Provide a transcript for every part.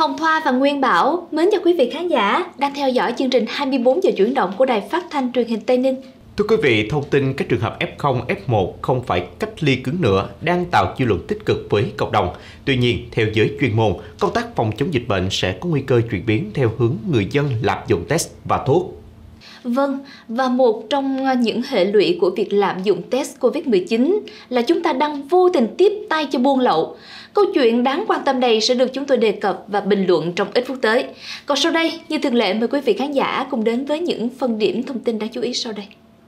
Hồng Thoa và Nguyên Bảo mến chào quý vị khán giả đang theo dõi chương trình 24 giờ chuyển động của Đài Phát thanh Truyền hình Tây Ninh. Thưa quý vị, thông tin các trường hợp F0, F1 không phải cách ly cứng nữa đang tạo dư luận tích cực với cộng đồng. Tuy nhiên, theo giới chuyên môn, công tác phòng chống dịch bệnh sẽ có nguy cơ chuyển biến theo hướng người dân lạm dụng test và thuốc. Vâng, và một trong những hệ lụy của việc lạm dụng test COVID-19 là chúng ta đang vô tình tiếp tay cho buôn lậu. Câu chuyện đáng quan tâm này sẽ được chúng tôi đề cập và bình luận trong ít phút tới. Còn sau đây, như thường lệ, mời quý vị khán giả cùng đến với những phân điểm thông tin đáng chú ý sau đây.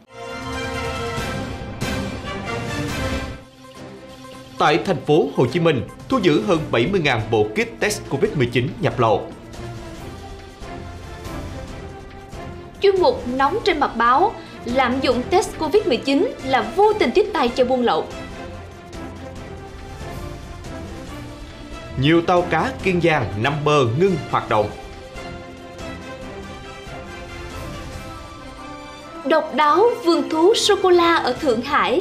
Tại thành phố Hồ Chí Minh, thu giữ hơn 70.000 bộ kit test COVID-19 nhập lậu. Chuyên mục nóng trên mặt báo, lạm dụng test COVID-19 là vô tình tiếp tay cho buôn lậu. Nhiều tàu cá Kiên Giang nằm bờ ngưng hoạt động. Độc đáo vườn thú sô-cô-la ở Thượng Hải.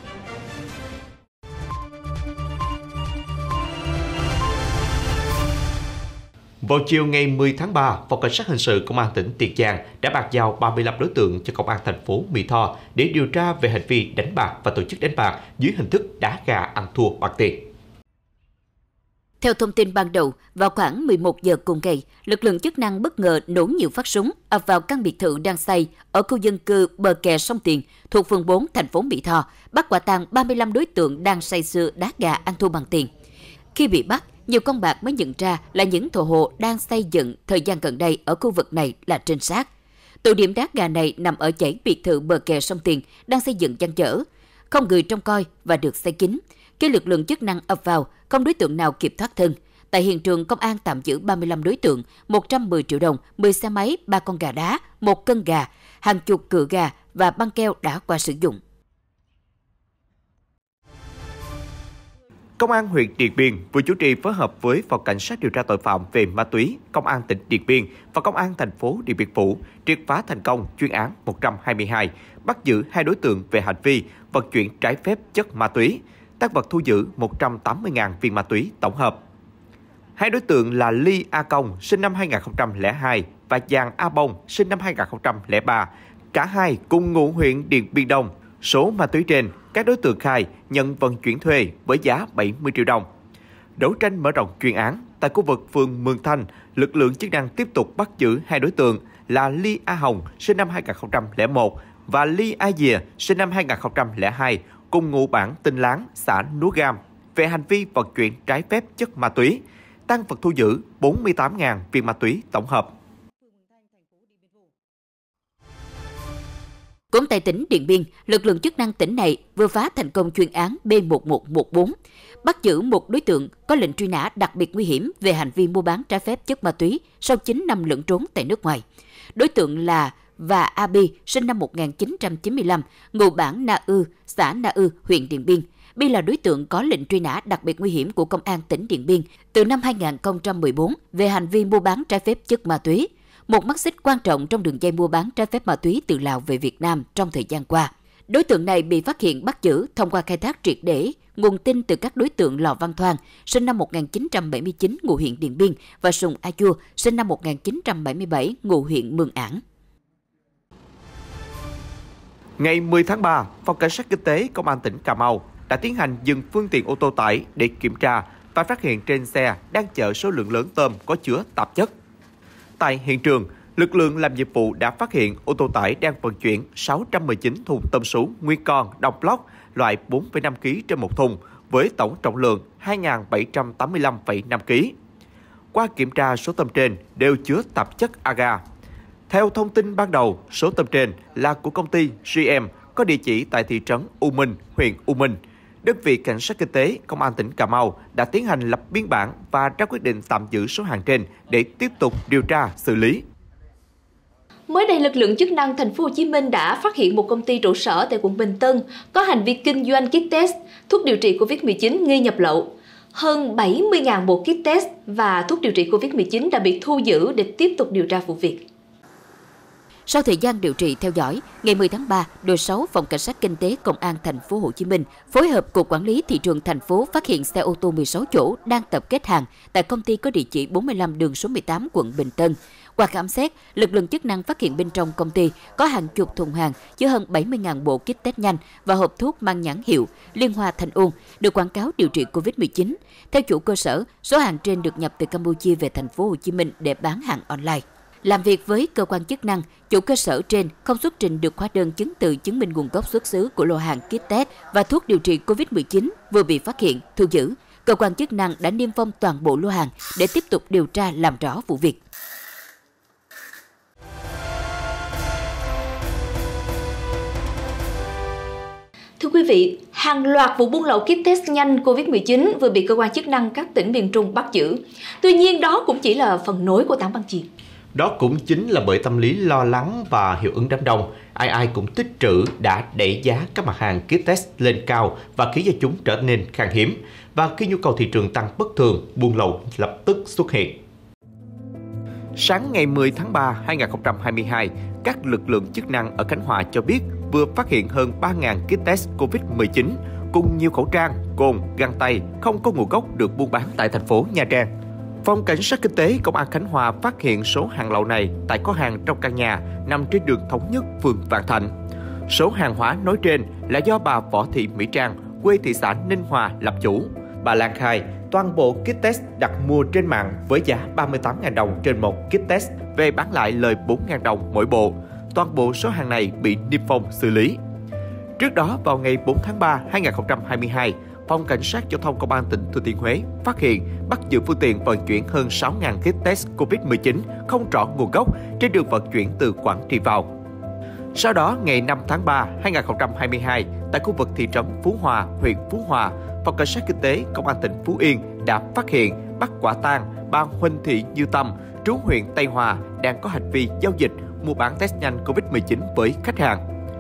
Vào chiều ngày 10 tháng 3, Phòng Cảnh sát Hình sự Công an tỉnh Tiền Giang đã bàn giao 35 đối tượng cho Công an thành phố Mỹ Tho để điều tra về hành vi đánh bạc và tổ chức đánh bạc dưới hình thức đá gà ăn thua bằng tiền. Theo thông tin ban đầu, vào khoảng 11 giờ cùng ngày, lực lượng chức năng bất ngờ nổ nhiều phát súng ập vào căn biệt thự đang xây ở khu dân cư bờ kè sông Tiền thuộc phường 4 thành phố Mỹ Tho, bắt quả tang 35 đối tượng đang say sưa đá gà ăn thua bằng tiền. Khi bị bắt, nhiều con bạc mới nhận ra là những thợ hồ đang xây dựng thời gian gần đây ở khu vực này là trinh sát. Tụ điểm đá gà này nằm ở dãy biệt thự bờ kè sông Tiền đang xây dựng dang dở, không người trông coi và được xây kín. Khi lực lượng chức năng ập vào, không đối tượng nào kịp thoát thân. Tại hiện trường, công an tạm giữ 35 đối tượng, 110 triệu đồng, 10 xe máy, 3 con gà đá, 1 cân gà, hàng chục cựa gà và băng keo đã qua sử dụng. Công an huyện Điện Biên vừa chủ trì phối hợp với Phòng Cảnh sát điều tra tội phạm về ma túy, Công an tỉnh Điện Biên và Công an thành phố Điện Biên Phủ triệt phá thành công chuyên án 122, bắt giữ 2 đối tượng về hành vi vận chuyển trái phép chất ma túy. Tang vật thu giữ 180.000 viên ma túy tổng hợp. 2 đối tượng là Ly A Công, sinh năm 2002 và Giàng A Bông, sinh năm 2003. Cả hai cùng ngụ huyện Điện Biên Đông. Số ma túy trên, các đối tượng khai nhận vận chuyển thuê với giá 70 triệu đồng. Đấu tranh mở rộng chuyên án, tại khu vực phường Mường Thanh, lực lượng chức năng tiếp tục bắt giữ 2 đối tượng là Ly A Hồng, sinh năm 2001 và Ly A Dìa, sinh năm 2002, cùng ngụ bản Tinh Láng, xã Núa Gam, về hành vi vận chuyển trái phép chất ma túy. Tang vật thu giữ 48.000 viên ma túy tổng hợp. Cũng tại tỉnh Điện Biên, lực lượng chức năng tỉnh này vừa phá thành công chuyên án B1114, bắt giữ một đối tượng có lệnh truy nã đặc biệt nguy hiểm về hành vi mua bán trái phép chất ma túy sau 9 năm lẫn trốn tại nước ngoài. Đối tượng là Và A Bi, sinh năm 1995, ngụ bản Na Ư, xã Na Ư, huyện Điện Biên. Bi là đối tượng có lệnh truy nã đặc biệt nguy hiểm của Công an tỉnh Điện Biên từ năm 2014 về hành vi mua bán trái phép chất ma túy, một mắt xích quan trọng trong đường dây mua bán trái phép ma túy từ Lào về Việt Nam trong thời gian qua. Đối tượng này bị phát hiện bắt giữ thông qua khai thác triệt để nguồn tin từ các đối tượng Lò Văn Thoan, sinh năm 1979, ngụ huyện Điện Biên, và Sùng A Chua, sinh năm 1977, ngụ huyện Mường Ảng. Ngày 10 tháng 3, Phòng Cảnh sát Kinh tế Công an tỉnh Cà Mau đã tiến hành dừng phương tiện ô tô tải để kiểm tra và phát hiện trên xe đang chở số lượng lớn tôm có chứa tạp chất. Tại hiện trường, lực lượng làm nhiệm vụ đã phát hiện ô tô tải đang vận chuyển 619 thùng tôm sú nguyên con đồng lóc loại 4,5 kg trên một thùng với tổng trọng lượng 2.785,5 kg. Qua kiểm tra, số tôm trên đều chứa tạp chất agar. Theo thông tin ban đầu, số tôm trên là của công ty GM có địa chỉ tại thị trấn U Minh, huyện U Minh. Đơn vị Cảnh sát Kinh tế Công an tỉnh Cà Mau đã tiến hành lập biên bản và ra quyết định tạm giữ số hàng trên để tiếp tục điều tra, xử lý. Mới đây, lực lượng chức năng thành phố Hồ Chí Minh đã phát hiện một công ty trụ sở tại quận Bình Tân có hành vi kinh doanh kit test, thuốc điều trị COVID-19 nghi nhập lậu. Hơn 70.000 bộ kit test và thuốc điều trị COVID-19 đã bị thu giữ để tiếp tục điều tra vụ việc. Sau thời gian điều trị theo dõi, ngày 10 tháng 3, đội 6 Phòng Cảnh sát Kinh tế Công an thành phố Hồ Chí Minh phối hợp Cục Quản lý Thị trường thành phố phát hiện xe ô tô 16 chỗ đang tập kết hàng tại công ty có địa chỉ 45 đường số 18 quận Bình Tân. Qua khám xét, lực lượng chức năng phát hiện bên trong công ty có hàng chục thùng hàng chứa hơn 70.000 bộ kit test nhanh và hộp thuốc mang nhãn hiệu Liên Hoa Thanh Uông được quảng cáo điều trị Covid-19. Theo chủ cơ sở, số hàng trên được nhập từ Campuchia về thành phố Hồ Chí Minh để bán hàng online. Làm việc với cơ quan chức năng, chủ cơ sở trên không xuất trình được hóa đơn chứng từ chứng minh nguồn gốc xuất xứ của lô hàng kit test và thuốc điều trị Covid-19 vừa bị phát hiện, thu giữ. Cơ quan chức năng đã niêm phong toàn bộ lô hàng để tiếp tục điều tra làm rõ vụ việc. Thưa quý vị, hàng loạt vụ buôn lậu kit test nhanh Covid-19 vừa bị cơ quan chức năng các tỉnh miền Trung bắt giữ. Tuy nhiên, đó cũng chỉ là phần nổi của tảng băng chìm. Đó cũng chính là bởi tâm lý lo lắng và hiệu ứng đám đông. Ai cũng tích trữ đã đẩy giá các mặt hàng kit test lên cao và khiến cho chúng trở nên khan hiếm. Và khi nhu cầu thị trường tăng bất thường, buôn lậu lập tức xuất hiện. Sáng ngày 10 tháng 3, 2022, các lực lượng chức năng ở Khánh Hòa cho biết vừa phát hiện hơn 3.000 kit test Covid-19 cùng nhiều khẩu trang, cồn, găng tay không có nguồn gốc được buôn bán tại thành phố Nha Trang. Phòng Cảnh sát Kinh tế Công an Khánh Hòa phát hiện số hàng lậu này tại kho hàng trong căn nhà nằm trên đường Thống Nhất, phường Vạn Thạnh. Số hàng hóa nói trên là do bà Võ Thị Mỹ Trang, quê thị xã Ninh Hòa làm chủ. Bà Lan khai toàn bộ kit test đặt mua trên mạng với giá 38.000 đồng trên một kit test về bán lại lời 4.000 đồng mỗi bộ. Toàn bộ số hàng này bị niêm phong xử lý. Trước đó, vào ngày 4 tháng 3, 2022, Phòng Cảnh sát Giao thông Công an tỉnh Thừa Thiên Huế phát hiện bắt giữ phương tiện vận chuyển hơn 6.000 kit test Covid-19 không rõ nguồn gốc trên đường vận chuyển từ Quảng Trị vào. Sau đó, ngày 5 tháng 3, 2022, tại khu vực thị trấn Phú Hòa, huyện Phú Hòa, Phòng Cảnh sát Kinh tế Công an tỉnh Phú Yên đã phát hiện bắt quả tang bà Huỳnh Thị Như Tâm, trú huyện Tây Hòa, đang có hành vi giao dịch mua bán test nhanh Covid-19 với khách hàng.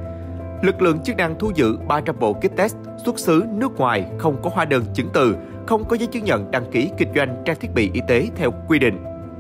Lực lượng chức năng thu giữ 300 bộ kit test xuất xứ nước ngoài không có hóa đơn chứng từ, không có giấy chứng nhận đăng ký kinh doanh trang thiết bị y tế theo quy định.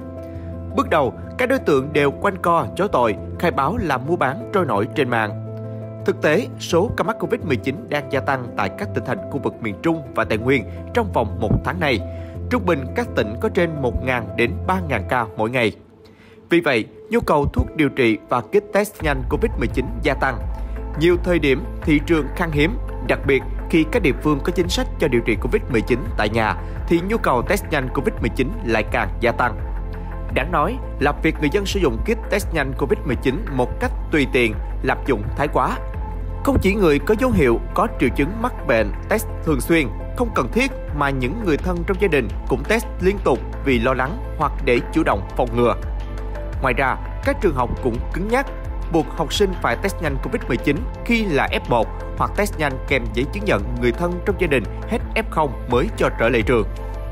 Bước đầu, các đối tượng đều quanh co chối tội, khai báo là mua bán trôi nổi trên mạng. Thực tế, số ca mắc Covid-19 đang gia tăng tại các tỉnh thành khu vực miền Trung và Tây Nguyên trong vòng một tháng này. Trung bình các tỉnh có trên 1.000 đến 3.000 ca mỗi ngày. Vì vậy, nhu cầu thuốc điều trị và kit test nhanh Covid-19 gia tăng. Nhiều thời điểm, thị trường khan hiếm, đặc biệt khi các địa phương có chính sách cho điều trị Covid-19 tại nhà, thì nhu cầu test nhanh Covid-19 lại càng gia tăng. Đáng nói là việc người dân sử dụng kit test nhanh Covid-19 một cách tùy tiện, lạm dụng thái quá. Không chỉ người có dấu hiệu có triệu chứng mắc bệnh test thường xuyên, không cần thiết mà những người thân trong gia đình cũng test liên tục vì lo lắng hoặc để chủ động phòng ngừa. Ngoài ra, các trường học cũng cứng nhắc buộc học sinh phải test nhanh Covid-19 khi là F1 hoặc test nhanh kèm giấy chứng nhận người thân trong gia đình hết F0 mới cho trở lại trường.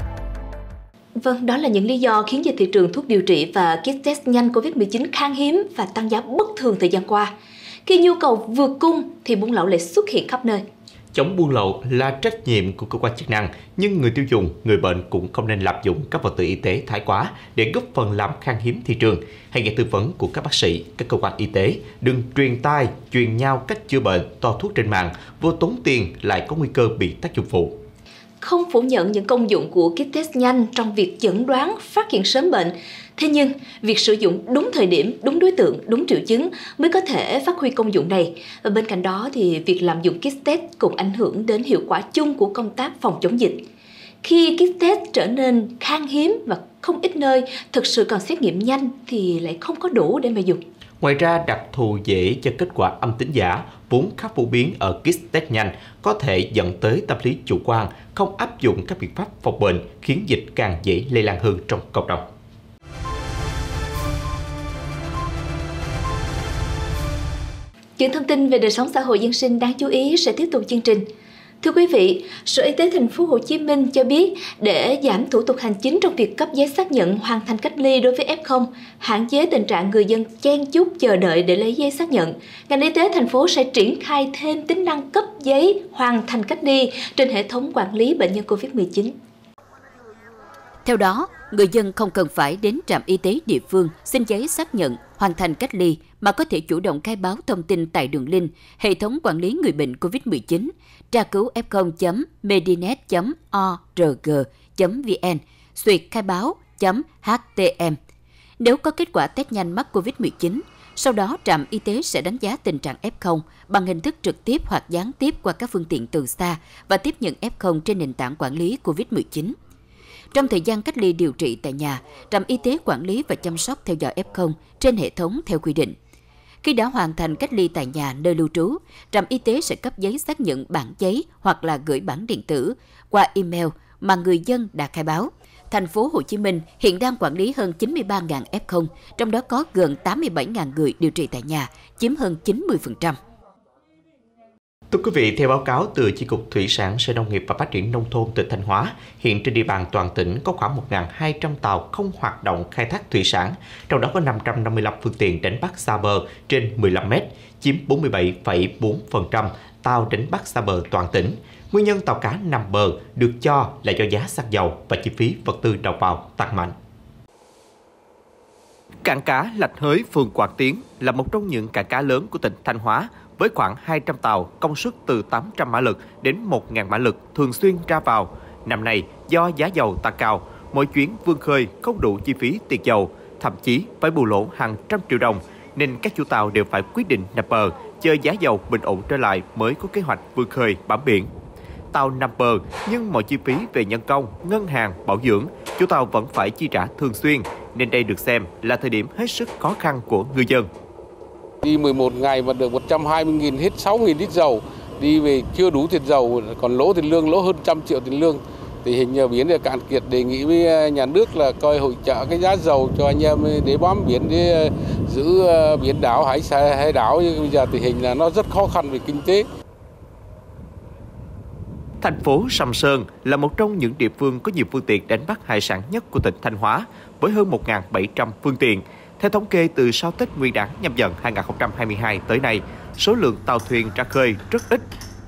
Vâng, đó là những lý do khiến cho thị trường thuốc điều trị và kit test nhanh Covid-19 khan hiếm và tăng giá bất thường thời gian qua. Khi nhu cầu vượt cung thì buôn lậu lại xuất hiện khắp nơi. Chống buôn lậu là trách nhiệm của cơ quan chức năng, nhưng người tiêu dùng, người bệnh cũng không nên lạm dụng các vật tư y tế thái quá để góp phần làm khan hiếm thị trường. Hãy nghe tư vấn của các bác sĩ, các cơ quan y tế, đừng truyền tai, truyền nhau cách chữa bệnh, toa thuốc trên mạng, vừa tốn tiền lại có nguy cơ bị tác dụng phụ. Không phủ nhận những công dụng của kit test nhanh trong việc chẩn đoán, phát hiện sớm bệnh. Thế nhưng, việc sử dụng đúng thời điểm, đúng đối tượng, đúng triệu chứng mới có thể phát huy công dụng này. Và bên cạnh đó thì việc lạm dụng kit test cũng ảnh hưởng đến hiệu quả chung của công tác phòng chống dịch. Khi kit test trở nên khan hiếm và không ít nơi thực sự còn xét nghiệm nhanh thì lại không có đủ để mà dùng. Ngoài ra, đặc thù dễ cho kết quả âm tính giả vốn khá phổ biến ở kit test nhanh có thể dẫn tới tâm lý chủ quan, không áp dụng các biện pháp phòng bệnh, khiến dịch càng dễ lây lan hơn trong cộng đồng. Những thông tin về đời sống xã hội dân sinh đáng chú ý sẽ tiếp tục chương trình. Thưa quý vị, Sở Y tế thành phố Hồ Chí Minh cho biết để giảm thủ tục hành chính trong việc cấp giấy xác nhận hoàn thành cách ly đối với F0, hạn chế tình trạng người dân chen chúc chờ đợi để lấy giấy xác nhận, ngành y tế thành phố sẽ triển khai thêm tính năng cấp giấy hoàn thành cách ly trên hệ thống quản lý bệnh nhân COVID-19. Theo đó, người dân không cần phải đến trạm y tế địa phương xin giấy xác nhận hoàn thành cách ly mà có thể chủ động khai báo thông tin tại đường link hệ thống quản lý người bệnh COVID-19 tra cứu f0.medinet.org.vn xuyệt khai báo.htm. Nếu có kết quả test nhanh mắc COVID-19, sau đó trạm y tế sẽ đánh giá tình trạng F0 bằng hình thức trực tiếp hoặc gián tiếp qua các phương tiện từ xa và tiếp nhận F0 trên nền tảng quản lý COVID-19. Trong thời gian cách ly điều trị tại nhà, trạm y tế quản lý và chăm sóc theo dõi F0 trên hệ thống theo quy định. Khi đã hoàn thành cách ly tại nhà nơi lưu trú, trạm y tế sẽ cấp giấy xác nhận bản giấy hoặc là gửi bản điện tử qua email mà người dân đã khai báo. Thành phố Hồ Chí Minh hiện đang quản lý hơn 93.000 F0, trong đó có gần 87.000 người điều trị tại nhà, chiếm hơn 90%. Thưa quý vị, theo báo cáo từ Chi cục Thủy sản, Sở Nông nghiệp và Phát triển Nông thôn tỉnh Thanh Hóa, hiện trên địa bàn toàn tỉnh có khoảng 1.200 tàu không hoạt động khai thác thủy sản, trong đó có 555 phương tiện đánh bắt xa bờ trên 15 mét, chiếm 47,4% tàu đánh bắt xa bờ toàn tỉnh. Nguyên nhân tàu cá nằm bờ được cho là do giá xăng dầu và chi phí vật tư đầu vào tăng mạnh. Cảng cá Lạch Hới, phường Quảng Tiến là một trong những cảng cá lớn của tỉnh Thanh Hóa với khoảng 200 tàu công suất từ 800 mã lực đến 1.000 mã lực thường xuyên ra vào. Năm nay, do giá dầu tăng cao, mỗi chuyến vươn khơi không đủ chi phí tiền dầu, thậm chí phải bù lỗ hàng trăm triệu đồng, nên các chủ tàu đều phải quyết định nằm bờ, chờ giá dầu bình ổn trở lại mới có kế hoạch vươn khơi bám biển. Tàu nằm bờ nhưng mọi chi phí về nhân công, ngân hàng, bảo dưỡng, chủ tàu vẫn phải chi trả thường xuyên, nên đây được xem là thời điểm hết sức khó khăn của ngư dân. Đi 11 ngày mà được 120.000 hết 6.000 lít dầu, đi về chưa đủ tiền dầu, còn lỗ tiền lương, lỗ hơn 100 triệu tiền lương. Thì hình như biển cạn kiệt, đề nghị với nhà nước là coi hỗ trợ cái giá dầu cho anh em để bám biển, để giữ biển đảo, hải đảo. Nhưng bây giờ tình hình là nó rất khó khăn về kinh tế. Thành phố Sầm Sơn là một trong những địa phương có nhiều phương tiện đánh bắt hải sản nhất của tỉnh Thanh Hóa, với hơn 1.700 phương tiện. Theo thống kê, từ sau Tết Nguyên đán Nhâm Dần 2022 tới nay, số lượng tàu thuyền ra khơi rất ít.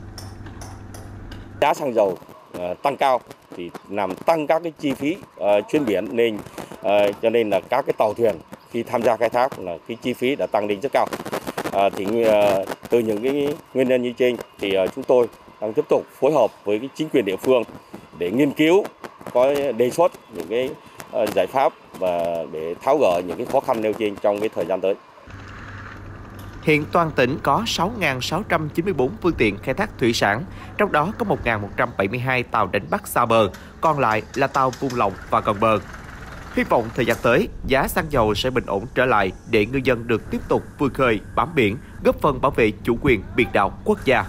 Giá xăng dầu tăng cao thì làm tăng các cái chi phí chuyến biển, nên cho nên là các cái tàu thuyền khi tham gia khai thác là cái chi phí đã tăng lên rất cao. Từ những cái nguyên nhân như trên thì chúng tôi đang tiếp tục phối hợp với cái chính quyền địa phương để nghiên cứu, có đề xuất những cái giải pháp và để tháo gỡ những cái khó khăn nêu trên trong cái thời gian tới. Hiện toàn tỉnh có 6.694 phương tiện khai thác thủy sản, trong đó có 1.172 tàu đánh bắt xa bờ, còn lại là tàu vùng lộng và gần bờ. Hy vọng thời gian tới, giá xăng dầu sẽ bình ổn trở lại để ngư dân được tiếp tục vươn khơi, bám biển, góp phần bảo vệ chủ quyền biển đảo quốc gia.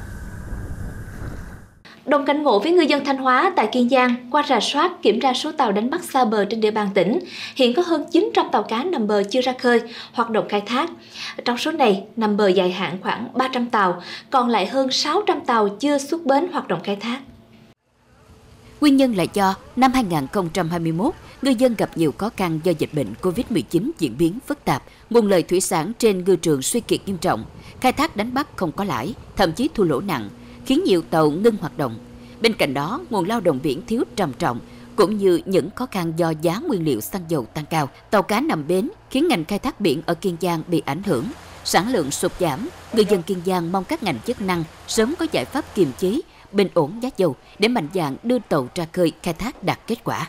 Đồng cảnh ngộ với ngư dân Thanh Hóa tại Kiên Giang, qua rà soát kiểm tra số tàu đánh bắt xa bờ trên địa bàn tỉnh, hiện có hơn 900 tàu cá nằm bờ chưa ra khơi, hoạt động khai thác. Trong số này, nằm bờ dài hạn khoảng 300 tàu, còn lại hơn 600 tàu chưa xuất bến hoạt động khai thác. Nguyên nhân là do năm 2021, ngư dân gặp nhiều khó khăn do dịch bệnh COVID-19 diễn biến phức tạp, nguồn lợi thủy sản trên ngư trường suy kiệt nghiêm trọng, khai thác đánh bắt không có lãi, thậm chí thua lỗ nặng, khiến nhiều tàu ngưng hoạt động. Bên cạnh đó, nguồn lao động biển thiếu trầm trọng, cũng như những khó khăn do giá nguyên liệu xăng dầu tăng cao, tàu cá nằm bến khiến ngành khai thác biển ở Kiên Giang bị ảnh hưởng, sản lượng sụt giảm. Ngư dân Kiên Giang mong các ngành chức năng sớm có giải pháp kiềm chế, bình ổn giá dầu để mạnh dạn đưa tàu ra khơi khai thác đạt kết quả.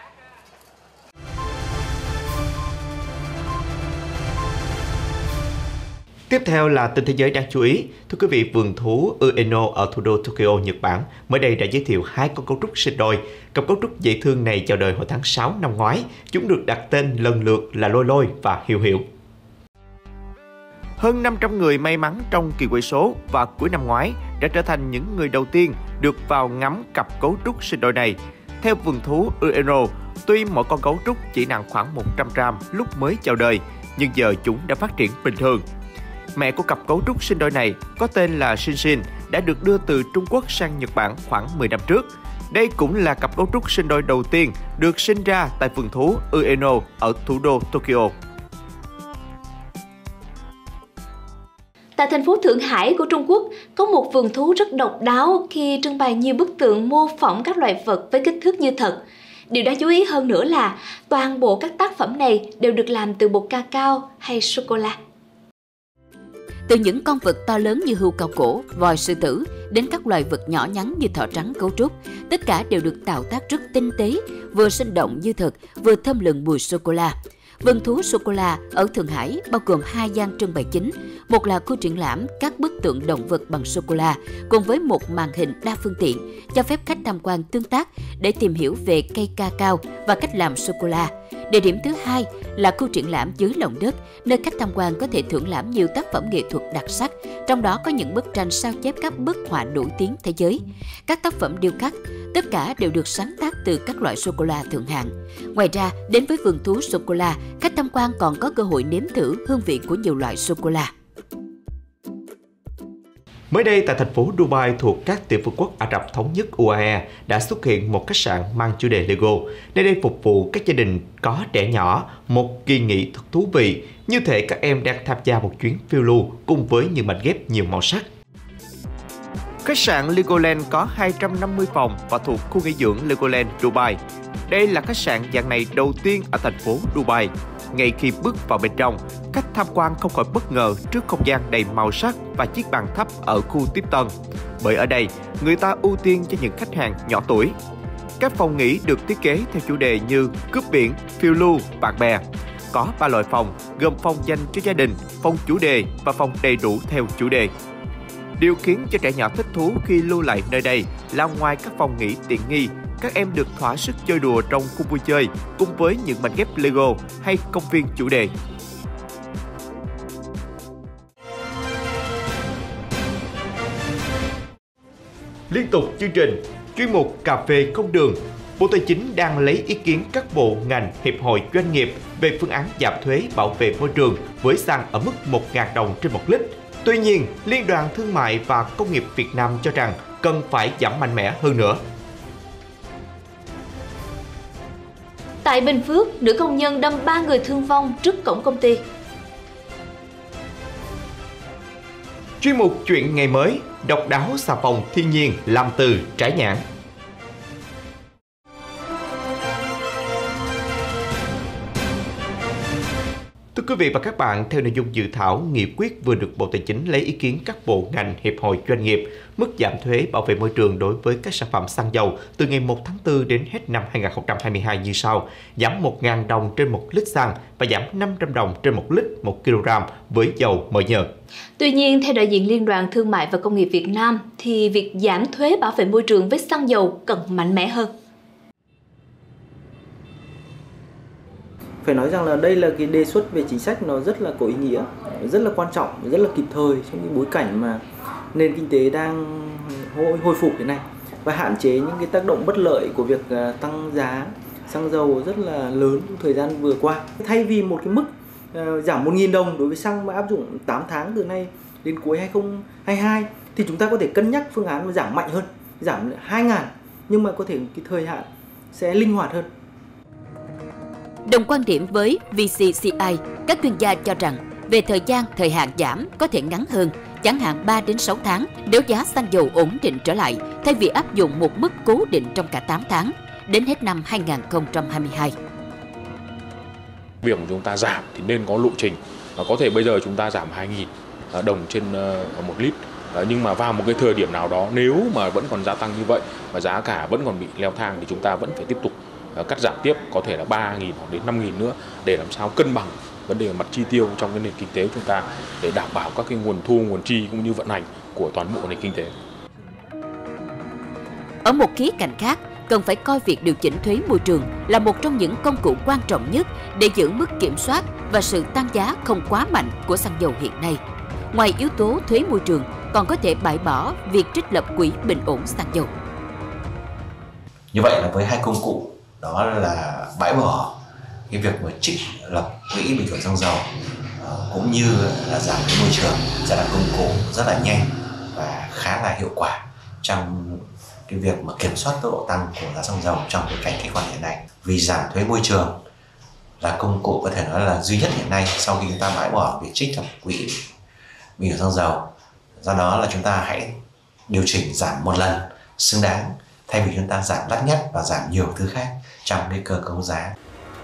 Tiếp theo là tin thế giới đáng chú ý. Thưa quý vị, vườn thú Ueno ở thủ đô Tokyo, Nhật Bản mới đây đã giới thiệu 2 con gấu trúc sinh đôi. Cặp gấu trúc dễ thương này chào đời hồi tháng 6 năm ngoái. Chúng được đặt tên lần lượt là Lôi Lôi và Hiểu Hiểu. Hơn 500 người may mắn trong kỳ quay số và cuối năm ngoái đã trở thành những người đầu tiên được vào ngắm cặp gấu trúc sinh đôi này. Theo vườn thú Ueno, tuy mỗi con gấu trúc chỉ nặng khoảng 100 gram lúc mới chào đời, nhưng giờ chúng đã phát triển bình thường. Mẹ của cặp gấu trúc sinh đôi này có tên là Shin Shin đã được đưa từ Trung Quốc sang Nhật Bản khoảng 10 năm trước. Đây cũng là cặp gấu trúc sinh đôi đầu tiên được sinh ra tại vườn thú Ueno ở thủ đô Tokyo. Tại thành phố Thượng Hải của Trung Quốc, có một vườn thú rất độc đáo khi trưng bày nhiều bức tượng mô phỏng các loài vật với kích thước như thật. Điều đáng chú ý hơn nữa là toàn bộ các tác phẩm này đều được làm từ bột cacao hay sô-cô-la. Từ những con vật to lớn như hươu cao cổ, voi sư tử đến các loài vật nhỏ nhắn như thỏ trắng cấu trúc, tất cả đều được tạo tác rất tinh tế, vừa sinh động như thật, vừa thơm lừng mùi sô-cô-la. Vườn thú sô-cô-la ở Thượng Hải bao gồm 2 gian trưng bày chính, một là khu triển lãm các bức tượng động vật bằng sô-cô-la cùng với một màn hình đa phương tiện cho phép khách tham quan tương tác để tìm hiểu về cây cacao và cách làm sô-cô-la. Địa điểm thứ hai là khu triển lãm dưới lòng đất, nơi khách tham quan có thể thưởng lãm nhiều tác phẩm nghệ thuật đặc sắc, trong đó có những bức tranh sao chép các bức họa nổi tiếng thế giới. Các tác phẩm điêu khắc, tất cả đều được sáng tác từ các loại sô-cô-la thượng hạng. Ngoài ra, đến với vườn thú sô-cô-la, khách tham quan còn có cơ hội nếm thử hương vị của nhiều loại sô-cô-la. Mới đây tại thành phố Dubai thuộc các tiểu vương quốc Ả Rập Thống Nhất UAE đã xuất hiện một khách sạn mang chủ đề Lego. Nơi đây phục vụ các gia đình có trẻ nhỏ, một kỳ nghỉ thật thú vị, như thể các em đang tham gia một chuyến phiêu lưu cùng với những mảnh ghép nhiều màu sắc. Khách sạn Legoland có 250 phòng và thuộc khu nghỉ dưỡng Legoland Dubai. Đây là khách sạn dạng này đầu tiên ở thành phố Dubai. Ngay khi bước vào bên trong, khách tham quan không khỏi bất ngờ trước không gian đầy màu sắc và chiếc bàn thấp ở khu tiếp tân. Bởi ở đây, người ta ưu tiên cho những khách hàng nhỏ tuổi. Các phòng nghỉ được thiết kế theo chủ đề như cướp biển, phiêu lưu, bạn bè. Có 3 loại phòng, gồm phòng dành cho gia đình, phòng chủ đề và phòng đầy đủ theo chủ đề. Điều khiến cho trẻ nhỏ thích thú khi lưu lại nơi đây là ngoài các phòng nghỉ tiện nghi, các em được thỏa sức chơi đùa trong khu vui chơi cùng với những mảnh ghép Lego hay công viên chủ đề. Liên tục chương trình, chuyên mục Cà phê không đường, Bộ Tài chính đang lấy ý kiến các bộ ngành, hiệp hội doanh nghiệp về phương án giảm thuế bảo vệ môi trường với xăng ở mức 1.000 đồng trên 1 lít. Tuy nhiên, Liên đoàn Thương mại và Công nghiệp Việt Nam cho rằng cần phải giảm mạnh mẽ hơn nữa. Tại Bình Phước, nữ công nhân đâm 3 người thương vong trước cổng công ty. Chuyên mục Chuyện ngày mới, độc đáo xà phòng thiên nhiên làm từ trái nhãn. Thưa quý vị và các bạn, theo nội dung dự thảo nghị quyết vừa được Bộ Tài chính lấy ý kiến các bộ ngành, hiệp hội doanh nghiệp, mức giảm thuế bảo vệ môi trường đối với các sản phẩm xăng dầu từ ngày 1 tháng 4 đến hết năm 2022 như sau: giảm 1.000 đồng trên 1 lít xăng và giảm 500 đồng trên 1 lít 1 kg với dầu mỡ nhờn. Tuy nhiên, theo đại diện Liên đoàn Thương mại và Công nghiệp Việt Nam, thì việc giảm thuế bảo vệ môi trường với xăng dầu cần mạnh mẽ hơn. Phải nói rằng là đây là cái đề xuất về chính sách nó rất là có ý nghĩa, rất là quan trọng, rất là kịp thời trong cái bối cảnh mà nền kinh tế đang hồi phục thế này và hạn chế những cái tác động bất lợi của việc tăng giá xăng dầu rất là lớn trong thời gian vừa qua. Thay vì một cái mức giảm 1.000 đồng đối với xăng mà áp dụng 8 tháng từ nay đến cuối 2022 thì chúng ta có thể cân nhắc phương án giảm mạnh hơn, giảm 2.000 nhưng mà có thể cái thời hạn sẽ linh hoạt hơn. Đồng quan điểm với VCCI, các chuyên gia cho rằng về thời hạn giảm có thể ngắn hơn, chẳng hạn 3 đến 6 tháng nếu giá xăng dầu ổn định trở lại, thay vì áp dụng một mức cố định trong cả 8 tháng đến hết năm 2022. Việc của chúng ta giảm thì nên có lộ trình. Có thể bây giờ chúng ta giảm 2.000 đồng trên 1 lít. Nhưng mà vào một cái thời điểm nào đó nếu mà vẫn còn gia tăng như vậy và giá cả vẫn còn bị leo thang thì chúng ta vẫn phải tiếp tục cắt giảm tiếp, có thể là 3.000 hoặc đến 5.000 nữa để làm sao cân bằng vấn đề mặt chi tiêu trong cái nền kinh tế của chúng ta để đảm bảo các cái nguồn thu, nguồn chi cũng như vận hành của toàn bộ nền kinh tế. Ở một khía cạnh khác, cần phải coi việc điều chỉnh thuế môi trường là một trong những công cụ quan trọng nhất để giữ mức kiểm soát và sự tăng giá không quá mạnh của xăng dầu hiện nay. Ngoài yếu tố thuế môi trường, còn có thể bãi bỏ việc trích lập quỹ bình ổn xăng dầu. Như vậy là với hai công cụ đó là bãi bỏ cái việc mà trích lập quỹ bình ổn xăng dầu cũng như là giảm thuế môi trường sẽ là công cụ rất là nhanh và khá là hiệu quả trong cái việc mà kiểm soát tốc độ tăng của giá xăng dầu trong cái cảnh khách quan hiện nay. Vì giảm thuế môi trường là công cụ có thể nói là duy nhất hiện nay sau khi chúng ta bãi bỏ việc trích lập quỹ bình ổn xăng dầu. Do đó là chúng ta hãy điều chỉnh giảm một lần xứng đáng thay vì chúng ta giảm đắt nhất và giảm nhiều thứ khác trong cái cơ cấu giá.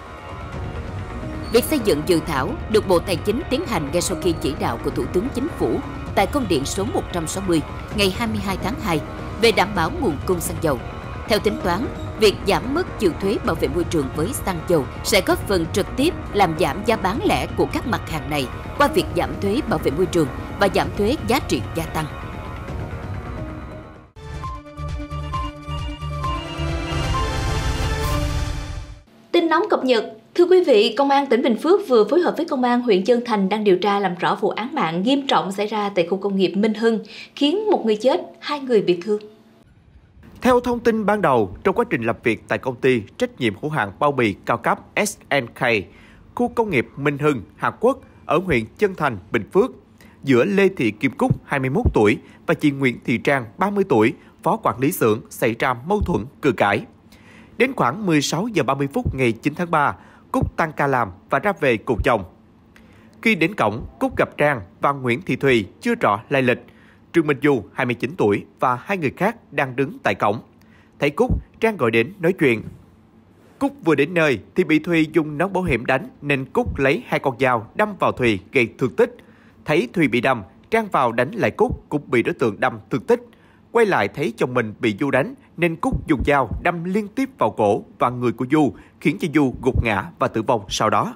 Việc xây dựng dự thảo được Bộ Tài chính tiến hành ngay sau khi chỉ đạo của Thủ tướng Chính phủ tại công điện số 160 ngày 22 tháng 2 về đảm bảo nguồn cung xăng dầu. Theo tính toán, việc giảm mức chịu thuế bảo vệ môi trường với xăng dầu sẽ góp phần trực tiếp làm giảm giá bán lẻ của các mặt hàng này qua việc giảm thuế bảo vệ môi trường và giảm thuế giá trị gia tăng. Tin nóng cập nhật. Thưa quý vị, Công an tỉnh Bình Phước vừa phối hợp với Công an huyện Trân Thành đang điều tra làm rõ vụ án mạng nghiêm trọng xảy ra tại khu công nghiệp Minh Hưng, khiến 1 người chết, 2 người bị thương. Theo thông tin ban đầu, trong quá trình làm việc tại công ty trách nhiệm hữu hạn bao bì cao cấp SNK, khu công nghiệp Minh Hưng, Hàn Quốc ở huyện Trân Thành, Bình Phước, giữa Lê Thị Kim Cúc, 21 tuổi và chị Nguyễn Thị Trang, 30 tuổi, phó quản lý xưởng xảy ra mâu thuẫn cự cãi. Đến khoảng 16 giờ 30 phút ngày 9 tháng 3, Cúc tăng ca làm và ra về cùng chồng. Khi đến cổng, Cúc gặp Trang và Nguyễn Thị Thùy chưa rõ lai lịch. Trương Minh Du, 29 tuổi và 2 người khác đang đứng tại cổng. Thấy Cúc, Trang gọi đến nói chuyện. Cúc vừa đến nơi thì bị Thùy dùng nón bảo hiểm đánh nên Cúc lấy 2 con dao đâm vào Thùy gây thương tích. Thấy Thùy bị đâm, Trang vào đánh lại Cúc cũng bị đối tượng đâm thương tích. Quay lại thấy chồng mình bị Du đánh nên Cúc dùng dao đâm liên tiếp vào cổ và người của Du, khiến cho Du gục ngã và tử vong sau đó.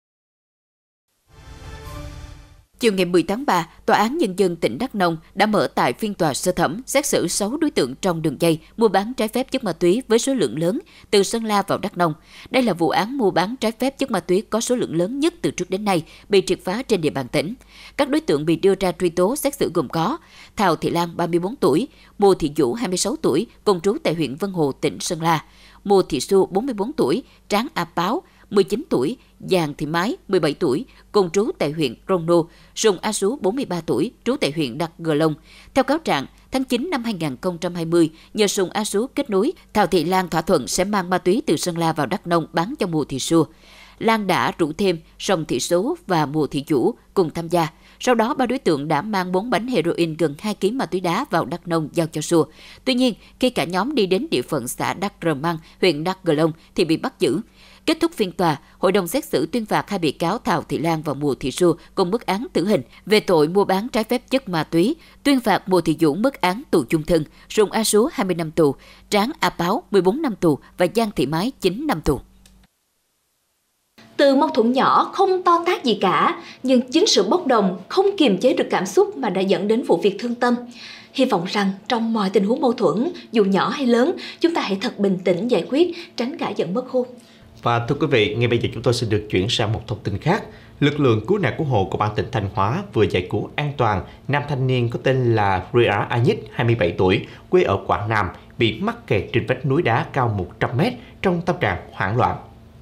Chiều ngày 10 tháng 3, Tòa án Nhân dân tỉnh Đắk Nông đã mở tại phiên tòa sơ thẩm xét xử 6 đối tượng trong đường dây mua bán trái phép chất ma túy với số lượng lớn từ Sơn La vào Đắk Nông. Đây là vụ án mua bán trái phép chất ma túy có số lượng lớn nhất từ trước đến nay bị triệt phá trên địa bàn tỉnh. Các đối tượng bị đưa ra truy tố xét xử gồm có Thào Thị Lan, 34 tuổi, Mùa Thị Vũ, 26 tuổi, cùng trú tại huyện Vân Hồ, tỉnh Sơn La, Mùa Thị Xu, 44 tuổi, Tráng A Páo, 19 tuổi, Giàng Thị Mái, 17 tuổi, cùng trú tại huyện Crono, Sùng A Sú, 43 tuổi, trú tại huyện Đắk Gờ Long. Theo cáo trạng, tháng 9 năm 2020, nhờ Sùng A Sú kết nối, Thào Thị Lan thỏa thuận sẽ mang ma túy từ Sơn La vào Đắk Nông bán cho Mùa Thị Xu. Lan đã rủ thêm Song Thị Số và Mùa Thị Vũ cùng tham gia. Sau đó, 3 đối tượng đã mang 4 bánh heroin gần 2 kg ma túy đá vào Đắk Nông giao cho Xua. Tuy nhiên, khi cả nhóm đi đến địa phận xã Đắk Rờ Măng, huyện Đắk Gờ Long thì bị bắt giữ. Kết thúc phiên tòa, hội đồng xét xử tuyên phạt 2 bị cáo Thào Thị Lan và Mùa Thị Xu cùng mức án tử hình về tội mua bán trái phép chất ma túy, tuyên phạt Mùa Thị Vũ mức án tù chung thân, Sùng A Sú 20 năm tù, Tráng A Páo 14 năm tù và Giang Thị Mái 9 năm tù. Từ mâu thuẫn nhỏ không to tát gì cả, nhưng chính sự bốc đồng không kiềm chế được cảm xúc mà đã dẫn đến vụ việc thương tâm. Hy vọng rằng trong mọi tình huống mâu thuẫn, dù nhỏ hay lớn, chúng ta hãy thật bình tĩnh giải quyết, tránh cãi giận mất khôn. Và thưa quý vị, ngay bây giờ chúng tôi xin được chuyển sang một thông tin khác. Lực lượng cứu nạn cứu hộ Công an tỉnh Thanh Hóa vừa giải cứu an toàn nam thanh niên có tên là Ria Anyit, 27 tuổi, quê ở Quảng Nam, bị mắc kẹt trên vách núi đá cao 100 m trong tâm trạng hoảng loạn.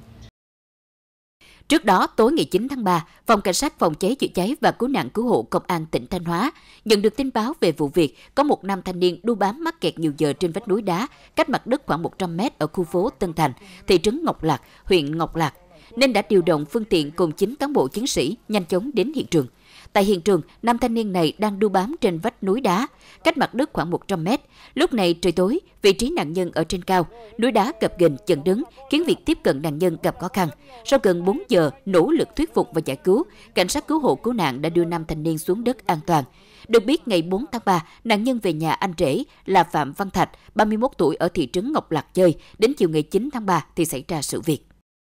Trước đó, tối ngày 9 tháng 3, Phòng Cảnh sát Phòng cháy chữa cháy và Cứu nạn Cứu hộ Công an tỉnh Thanh Hóa nhận được tin báo về vụ việc có một nam thanh niên đu bám mắc kẹt nhiều giờ trên vách núi đá cách mặt đất khoảng 100 m ở khu phố Tân Thành, thị trấn Ngọc Lặc, huyện Ngọc Lặc, nên đã điều động phương tiện cùng 9 cán bộ chiến sĩ nhanh chóng đến hiện trường. Tại hiện trường, nam thanh niên này đang đu bám trên vách núi đá, cách mặt đất khoảng 100 m. Lúc này trời tối, vị trí nạn nhân ở trên cao, núi đá gập ghềnh chật đứng, khiến việc tiếp cận nạn nhân gặp khó khăn. Sau gần 4 giờ nỗ lực thuyết phục và giải cứu, cảnh sát cứu hộ cứu nạn đã đưa nam thanh niên xuống đất an toàn. Được biết, ngày 4 tháng 3, nạn nhân về nhà anh rể là Phạm Văn Thạch, 31 tuổi ở thị trấn Ngọc Lặc chơi. Đến chiều ngày 9 tháng 3 thì xảy ra sự việc.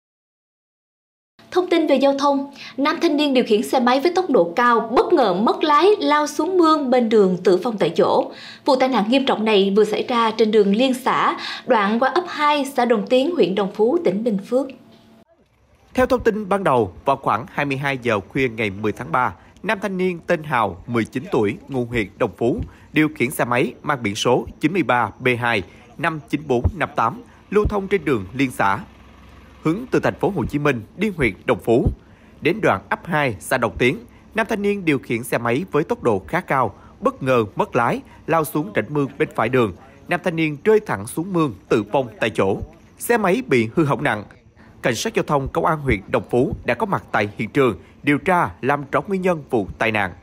Thông tin về giao thông, nam thanh niên điều khiển xe máy với tốc độ cao, bất ngờ mất lái, lao xuống mương bên đường tử vong tại chỗ. Vụ tai nạn nghiêm trọng này vừa xảy ra trên đường liên xã, đoạn qua ấp 2, xã Đồng Tiến, huyện Đồng Phú, tỉnh Bình Phước. Theo thông tin ban đầu, vào khoảng 22 giờ khuya ngày 10 tháng 3, nam thanh niên tên Hào, 19 tuổi, ngụ huyện Đồng Phú, điều khiển xe máy mang biển số 93B2 59458 lưu thông trên đường liên xã, hướng từ thành phố Hồ Chí Minh đi huyện Đồng Phú. Đến đoạn ấp 2, xã Đồng Tiến, nam thanh niên điều khiển xe máy với tốc độ khá cao, bất ngờ mất lái, lao xuống rãnh mương bên phải đường. Nam thanh niên rơi thẳng xuống mương, tử vong tại chỗ. Xe máy bị hư hỏng nặng. Cảnh sát giao thông Công an huyện Đồng Phú đã có mặt tại hiện trường, điều tra làm rõ nguyên nhân vụ tai nạn.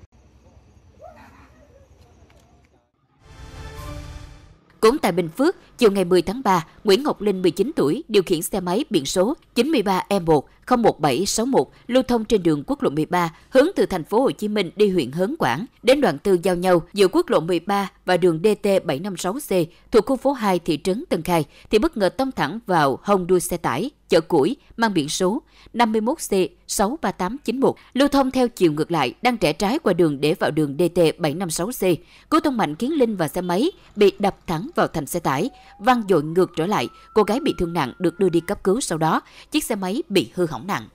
Cũng tại Bình Phước, Chiều ngày 10 tháng 3, Nguyễn Ngọc Linh 19 tuổi điều khiển xe máy biển số 93E1-01761 lưu thông trên đường quốc lộ 13 hướng từ thành phố Hồ Chí Minh đi huyện Hớn Quản. Đến đoạn tư giao nhau giữa quốc lộ 13 và đường DT756C thuộc khu phố 2 thị trấn Tân Khai thì bất ngờ tông thẳng vào hông đuôi xe tải chở củi mang biển số 51C63891 lưu thông theo chiều ngược lại đang rẽ trái qua đường để vào đường DT756C. Cú tông mạnh khiến Linh và xe máy bị đập thẳng vào thành xe tải, văng dội ngược trở lại. Cô gái bị thương nặng được đưa đi cấp cứu, sau đó chiếc xe máy bị hư hỏng nặng.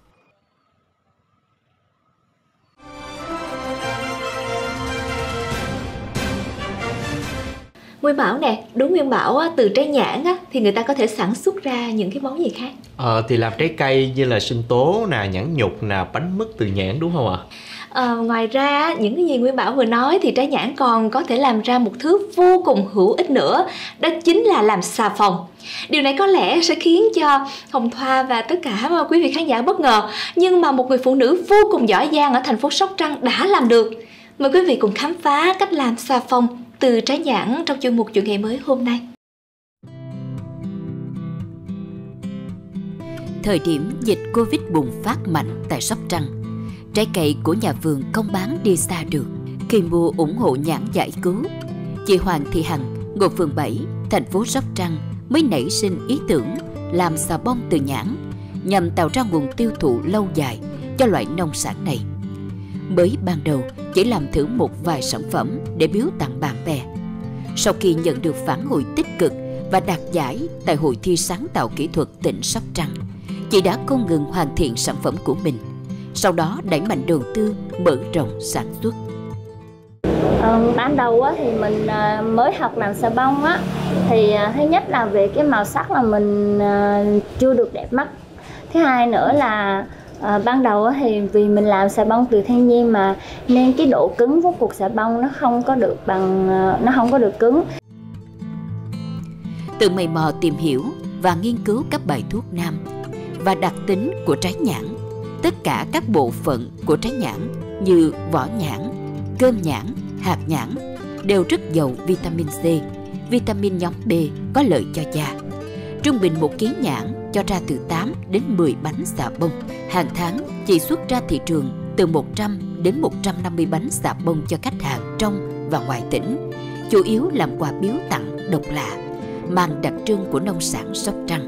Nguyên Bảo nè, đúng Nguyên Bảo từ trái nhãn thì người ta có thể sản xuất ra những cái món gì khác? Thì làm trái cây như là sinh tố nè, nhãn nhục nè, bánh mứt từ nhãn, đúng không ạ? Ngoài ra những cái gì Nguyên Bảo vừa nói thì trái nhãn còn có thể làm ra một thứ vô cùng hữu ích nữa, đó chính là làm xà phòng. Điều này có lẽ sẽ khiến cho Hồng Thoa và tất cả quý vị khán giả bất ngờ, nhưng mà một người phụ nữ vô cùng giỏi giang ở thành phố Sóc Trăng đã làm được. Mời quý vị cùng khám phá cách làm xà phòng từ trái nhãn trong chuyên mục Chuyện Ngày Mới hôm nay. Thời điểm dịch Covid bùng phát mạnh tại Sóc Trăng, trái cây của nhà vườn không bán đi xa được. Khi mua ủng hộ nhãn giải cứu, chị Hoàng Thị Hằng, ngụ phường 7, thành phố Sóc Trăng mới nảy sinh ý tưởng làm xà bông từ nhãn nhằm tạo ra nguồn tiêu thụ lâu dài cho loại nông sản này. Mới ban đầu chỉ làm thử một vài sản phẩm để biếu tặng bạn bè. Sau khi nhận được phản hồi tích cực và đạt giải tại Hội thi sáng tạo kỹ thuật tỉnh Sóc Trăng, chị đã không ngừng hoàn thiện sản phẩm của mình. Sau đó đẩy mạnh đầu tư, mở rộng sản xuất. Ban đầu thì mình mới học làm xà bông thì thứ nhất là về cái màu sắc là mình chưa được đẹp mắt. Thứ hai nữa là ban đầu thì vì mình làm xà bông từ thiên nhiên mà nên cái độ cứng của cục xà bông nó không có được cứng. Từ mày mò tìm hiểu và nghiên cứu các bài thuốc nam và đặc tính của trái nhãn, tất cả các bộ phận của trái nhãn như vỏ nhãn, cơm nhãn, hạt nhãn đều rất giàu vitamin C, vitamin nhóm B có lợi cho da. Trung bình 1 kg nhãn cho ra từ 8 đến 10 bánh xà bông. Hàng tháng, chị xuất ra thị trường từ 100 đến 150 bánh xà bông cho khách hàng trong và ngoài tỉnh, chủ yếu làm quà biếu tặng độc lạ, mang đặc trưng của nông sản Sóc Trăng.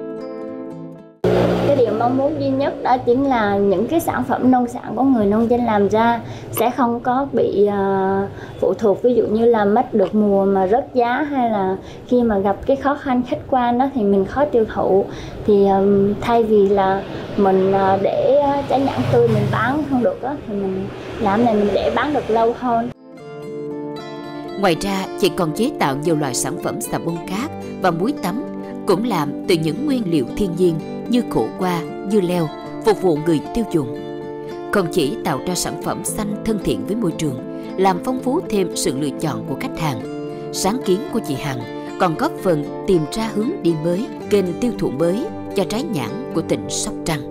Cái điều mong muốn duy nhất đó chính là những cái sản phẩm nông sản của người nông dân làm ra sẽ không có bị phụ thuộc, ví dụ như là mất được mùa mà rớt giá, hay là khi mà gặp cái khó khăn khách quan đó thì mình khó tiêu thụ. Thì thay vì là mình để trái nhãn tươi mình bán không được đó, thì mình làm này mình để bán được lâu hơn. Ngoài ra, chị còn chế tạo nhiều loại sản phẩm xà bông khác và muối tắm cũng làm từ những nguyên liệu thiên nhiên như khổ qua, dưa leo, phục vụ người tiêu dùng. Không chỉ tạo ra sản phẩm xanh thân thiện với môi trường, làm phong phú thêm sự lựa chọn của khách hàng, sáng kiến của chị Hằng còn góp phần tìm ra hướng đi mới, kênh tiêu thụ mới cho trái nhãn của tỉnh Sóc Trăng.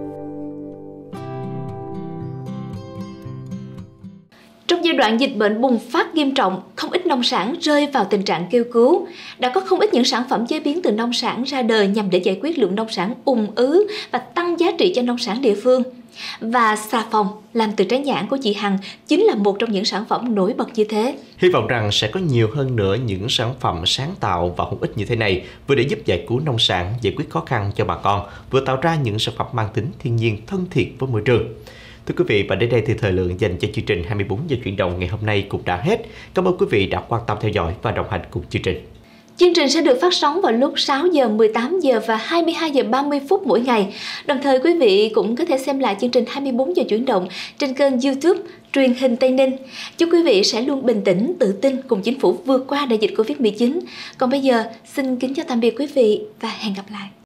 Trong giai đoạn dịch bệnh bùng phát nghiêm trọng, không ít nông sản rơi vào tình trạng kêu cứu. Đã có không ít những sản phẩm chế biến từ nông sản ra đời nhằm để giải quyết lượng nông sản ùn ứ và tăng giá trị cho nông sản địa phương. Và xà phòng làm từ trái nhãn của chị Hằng chính là một trong những sản phẩm nổi bật như thế. Hy vọng rằng sẽ có nhiều hơn nữa những sản phẩm sáng tạo và hữu ích như thế này, vừa để giúp giải cứu nông sản, giải quyết khó khăn cho bà con, vừa tạo ra những sản phẩm mang tính thiên nhiên thân thiện với môi trường. Thưa quý vị, và đến đây thì thời lượng dành cho chương trình 24 giờ chuyển động ngày hôm nay cũng đã hết. Cảm ơn quý vị đã quan tâm theo dõi và đồng hành cùng chương trình. Chương trình sẽ được phát sóng vào lúc 6 giờ, 18 giờ và 22 giờ 30 phút mỗi ngày. Đồng thời quý vị cũng có thể xem lại chương trình 24 giờ chuyển động trên kênh YouTube Truyền hình Tây Ninh. Chúc quý vị sẽ luôn bình tĩnh, tự tin cùng chính phủ vượt qua đại dịch Covid-19. Còn bây giờ, xin kính chào tạm biệt quý vị và hẹn gặp lại.